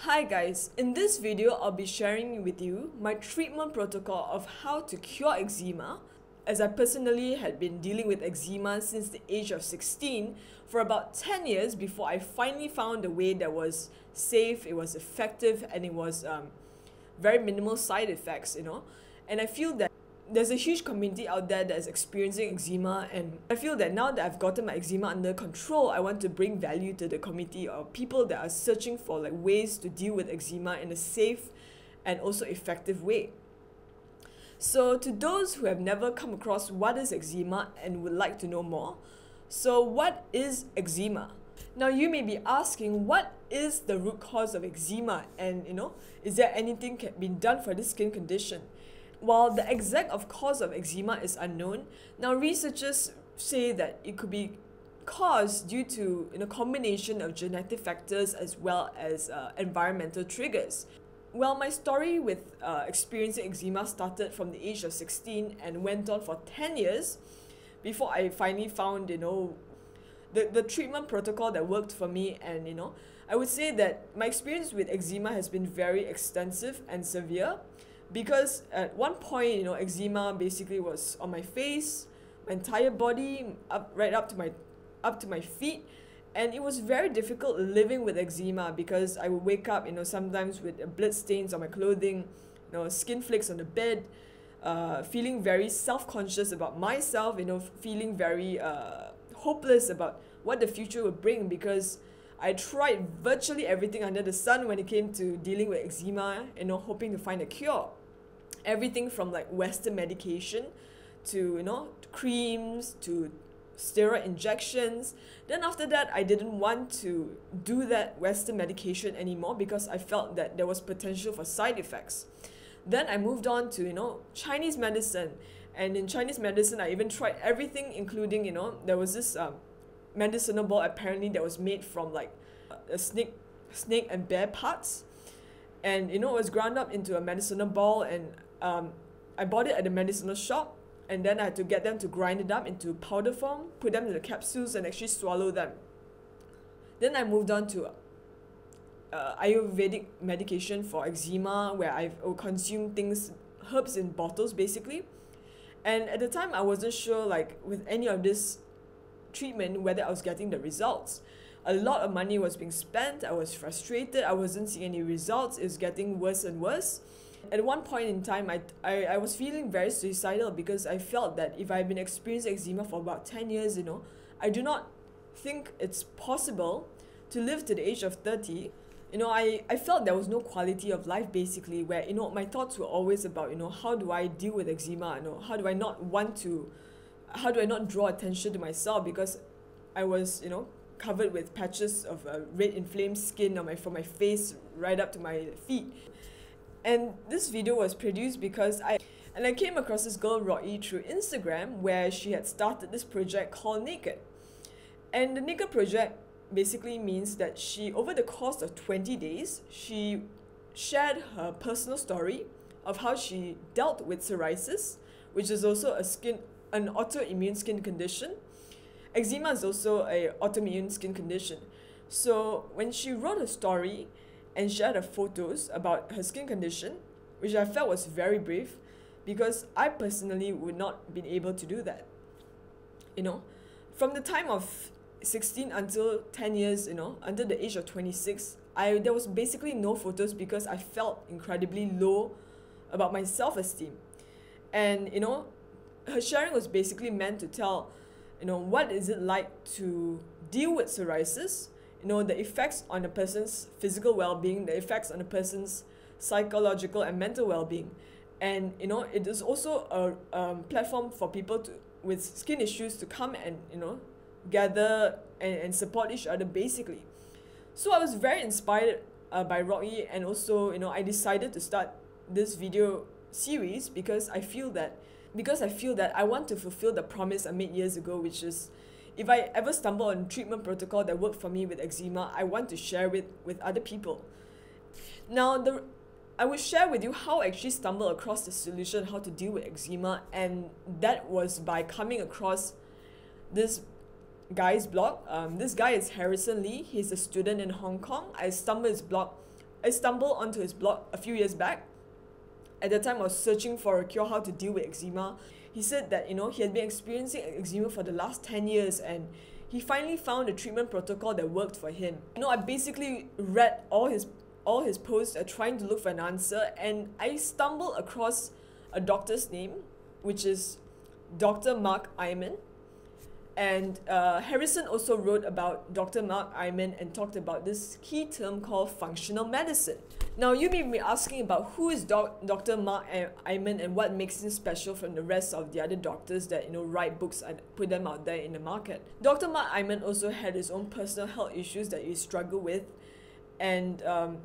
Hi guys, in this video I'll be sharing with you my treatment protocol of how to cure eczema, as I personally had been dealing with eczema since the age of 16 for about 10 years before I finally found a way that was safe, it was effective, and it was very minimal side effects, and I feel that there's a huge community out there that is experiencing eczema, and I feel that now that I've gotten my eczema under control, I want to bring value to the community of people that are searching for ways to deal with eczema in a safe and also effective way. So to those who have never come across what is eczema and would like to know more, so what is eczema? Now you may be asking, what is the root cause of eczema, and is there anything can be done for this skin condition? While the exact cause of eczema is unknown, now researchers say that it could be caused due to a combination of genetic factors as well as environmental triggers. Well, my story with experiencing eczema started from the age of 16 and went on for 10 years before I finally found the treatment protocol that worked for me. And I would say that my experience with eczema has been very extensive and severe, because at one point, eczema basically was on my face, my entire body, right up to my feet, and it was very difficult living with eczema because I would wake up, sometimes with blood stains on my clothing, skin flakes on the bed, feeling very self-conscious about myself, feeling very hopeless about what the future would bring, because I tried virtually everything under the sun when it came to dealing with eczema, hoping to find a cure. Everything from Western medication to creams to steroid injections. Then after that, I didn't want to do that Western medication anymore because I felt that there was potential for side effects. Then I moved on to Chinese medicine, and in Chinese medicine I even tried everything, including there was this medicinal ball apparently that was made from a snake and bear parts, and it was ground up into a medicinal ball, and I bought it at the medicinal shop, and then I had to get them to grind it up into powder form, put them in the capsules, and actually swallow them. Then I moved on to Ayurvedic medication for eczema, where I consume herbs in bottles basically. And at the time I wasn't sure with any of this treatment whether I was getting the results. A lot of money was being spent, I was frustrated, I wasn't seeing any results, it was getting worse and worse. At one point in time, I was feeling very suicidal because I felt that if I've been experiencing eczema for about 10 years, I do not think it's possible to live to the age of 30. I felt there was no quality of life basically, where my thoughts were always about how do I deal with eczema, how do I not draw attention to myself, because I was covered with patches of red inflamed skin from my face right up to my feet. And this video was produced because I came across this girl Roy through Instagram, where she had started this project called Naked. And the Naked project basically means that she, over the course of 20 days, she shared her personal story of how she dealt with psoriasis, which is also an autoimmune skin condition. Eczema is also an autoimmune skin condition. So when she wrote her story and shared her photos about her skin condition, which I felt was very brave, because I personally would not been able to do that. From the time of 16 until 10 years, until the age of 26, there was basically no photos because I felt incredibly low about my self-esteem. And her sharing was basically meant to tell what is it like to deal with psoriasis, the effects on a person's physical well-being, the effects on a person's psychological and mental well-being. And it is also a platform for people with skin issues to come and gather and support each other basically. So I was very inspired by Rocky, and also I decided to start this video series because I feel that I want to fulfill the promise I made years ago, which is, if I ever stumble on a treatment protocol that worked for me with eczema, I want to share it with other people. Now, I will share with you how I actually stumbled across the solution, how to deal with eczema, and that was by coming across this guy's blog. This guy is Harrison Lee. He's a student in Hong Kong. I stumbled his blog I stumbled onto his blog a few years back. At the time, I was searching for a cure how to deal with eczema. He said that, he had been experiencing eczema for the last 10 years and he finally found a treatment protocol that worked for him. I basically read all his posts trying to look for an answer, and I stumbled across a doctor's name, which is Dr. Mark Hyman. And Harrison also wrote about Dr. Mark Hyman and talked about this key term called functional medicine. Now, you may be asking about who is Dr. Mark Hyman and what makes him special from the rest of the other doctors that write books and put them out there in the market. Dr. Mark Hyman also had his own personal health issues that he struggled with, and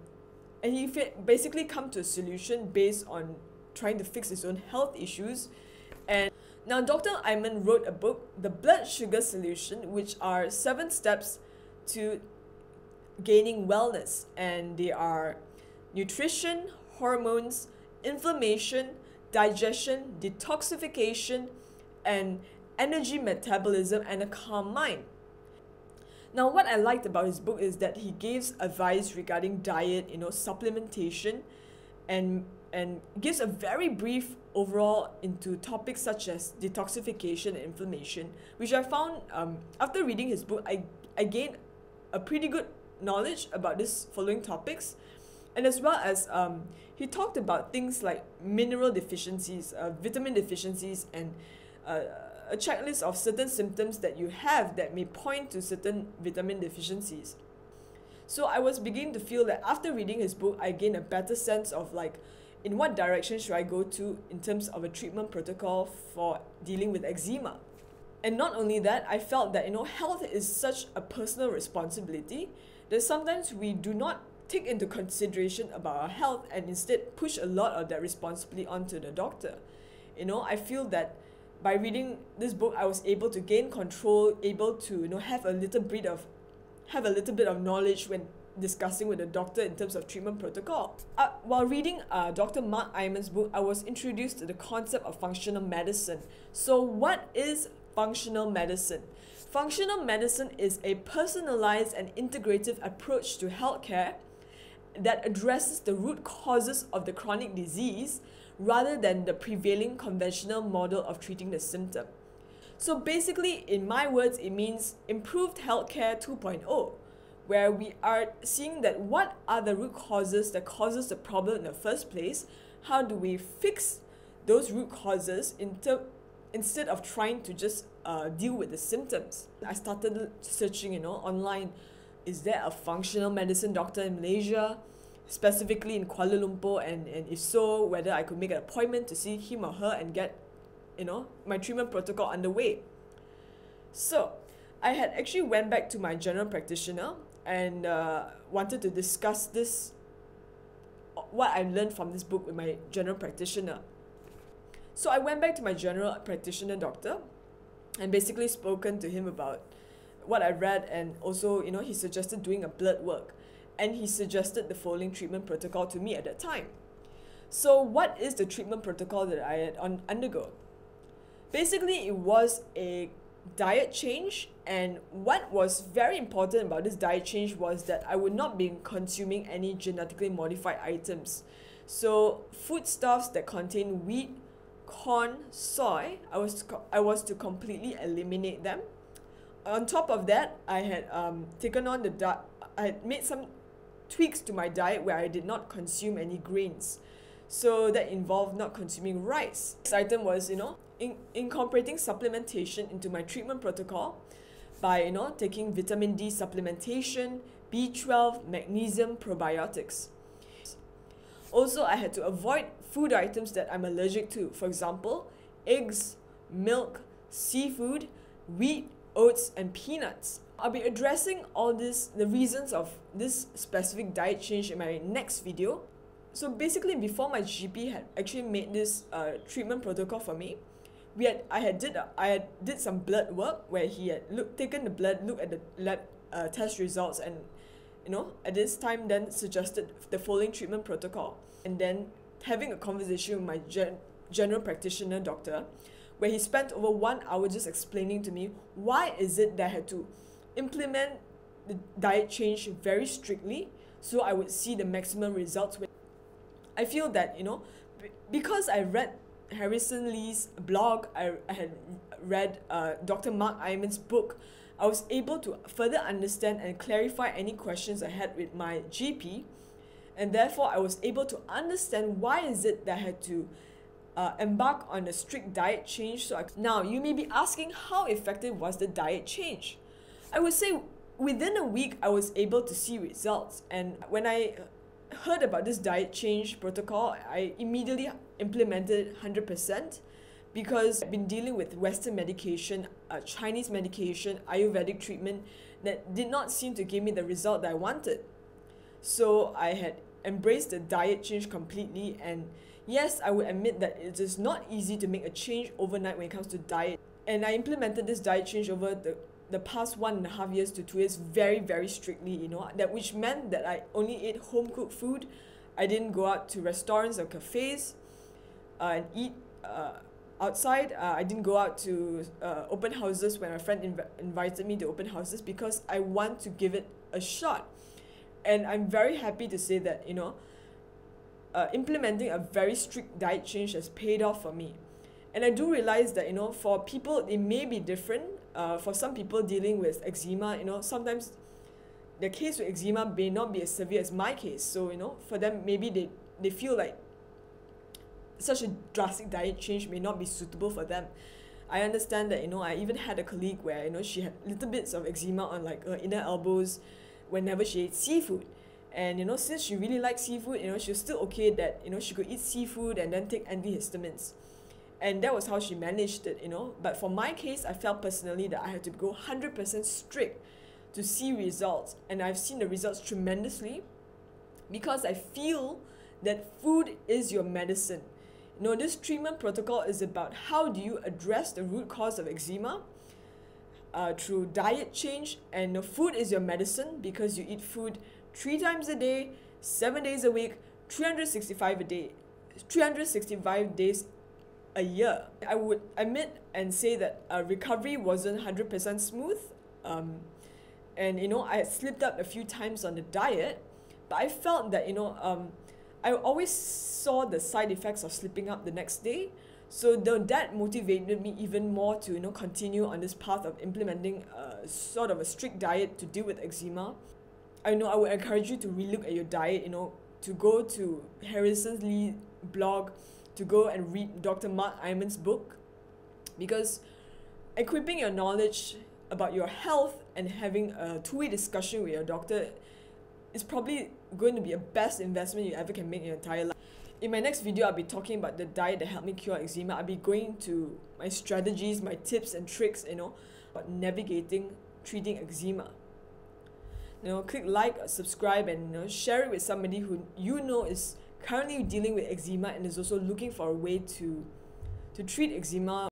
he basically come to a solution based on trying to fix his own health issues. And now, Dr. Hyman wrote a book, The Blood Sugar Solution, which are 7 steps to gaining wellness. And they are nutrition, hormones, inflammation, digestion, detoxification, and energy metabolism, and a calm mind. Now, what I liked about his book is that he gives advice regarding diet, supplementation, and gives a very brief overall into topics such as detoxification and inflammation, which I found after reading his book, I gained a pretty good knowledge about this following topics. And as well as he talked about things like mineral deficiencies, vitamin deficiencies, and a checklist of certain symptoms that you have that may point to certain vitamin deficiencies. So I was beginning to feel that after reading his book, I gained a better sense of in what direction should I go to in terms of a treatment protocol for dealing with eczema. And not only that, I felt that health is such a personal responsibility that sometimes we do not take into consideration about our health and instead push a lot of that responsibility onto the doctor. I feel that by reading this book, I was able to gain control, able to have a little bit of knowledge when discussing with the doctor in terms of treatment protocol. While reading Dr. Mark Hyman's book, I was introduced to the concept of functional medicine. So what is functional medicine? Functional medicine is a personalized and integrative approach to healthcare that addresses the root causes of the chronic disease rather than the prevailing conventional model of treating the symptom. So basically, in my words, it means improved healthcare 2.0, where we are seeing that what are the root causes that causes the problem in the first place, how do we fix those root causes instead of trying to just deal with the symptoms. I started searching online, is there a functional medicine doctor in Malaysia, specifically in Kuala Lumpur, and if so, whether I could make an appointment to see him or her and get my treatment protocol underway. So I had actually went back to my general practitioner and wanted to discuss what I learned from this book with my general practitioner. So I went back to my general practitioner doctor and basically spoken to him about what I read, and also he suggested doing a blood work, and he suggested the following treatment protocol to me at that time. So what is the treatment protocol that I had undergo? Basically, it was a diet change, and what was very important about this diet change was that I would not be consuming any genetically modified items. So foodstuffs that contain wheat, corn, soy, I was to completely eliminate them. On top of that, I had I had made some tweaks to my diet where I did not consume any grains. So that involved not consuming rice. This item was, incorporating supplementation into my treatment protocol by, taking vitamin D supplementation, B12, magnesium, probiotics. Also, I had to avoid food items that I'm allergic to. For example, eggs, milk, seafood, wheat, oats, and peanuts. I'll be addressing all the reasons of this specific diet change in my next video. So basically, before my GP had actually made this treatment protocol for me, I had did some blood work where he had taken the blood, looked at the lab test results, and at this time then suggested the following treatment protocol. And then having a conversation with my general practitioner doctor, where he spent over 1 hour just explaining to me why is it that I had to implement the diet change very strictly so I would see the maximum results. I feel that, because I read Harrison Lee's blog, I had read Dr. Mark Iman's book, I was able to further understand and clarify any questions I had with my GP, and therefore I was able to understand why is it that I had to embark on a strict diet change. Now, you may be asking, how effective was the diet change? I would say within a week, I was able to see results. And when I heard about this diet change protocol, I immediately implemented it 100%, because I've been dealing with Western medication, Chinese medication, Ayurvedic treatment that did not seem to give me the result that I wanted. So I had embraced the diet change completely, and yes, I would admit that it is not easy to make a change overnight when it comes to diet. And I implemented this diet change over the past 1.5 years to 2 years very, very strictly, which meant that I only ate home-cooked food. I didn't go out to restaurants or cafes and eat outside. I didn't go out to open houses when my friend invited me to open houses, because I want to give it a shot. And I'm very happy to say that, implementing a very strict diet change has paid off for me. And I do realize that, for people, it may be different. For some people dealing with eczema, sometimes the case with eczema may not be as severe as my case. So, for them, maybe they feel like such a drastic diet change may not be suitable for them. I understand that, I even had a colleague where, she had little bits of eczema on like her inner elbows whenever she ate seafood. And, since she really liked seafood, she was still okay that, she could eat seafood and then take antihistamines. And that was how she managed it, But for my case, I felt personally that I had to go 100% strict to see results. And I've seen the results tremendously, because I feel that food is your medicine. This treatment protocol is about how do you address the root cause of eczema through diet change. And food is your medicine, because you eat food 3 times a day, 7 days a week, 365 days a year. I would admit and say that recovery wasn't 100% smooth, and I had slipped up a few times on the diet, but I felt that I always saw the side effects of slipping up the next day. So that motivated me even more to continue on this path of implementing sort of a strict diet to deal with eczema. I would encourage you to relook at your diet, to go to Harrison Lee blog, to go and read Dr. Mark Iman's book, because equipping your knowledge about your health and having a two-way discussion with your doctor is probably going to be a best investment you ever can make in your entire life. In my next video, I'll be talking about the diet that helped me cure eczema. I'll be going to my strategies, my tips and tricks, about navigating treating eczema. Click like, subscribe, and share it with somebody who is currently dealing with eczema and is also looking for a way to treat eczema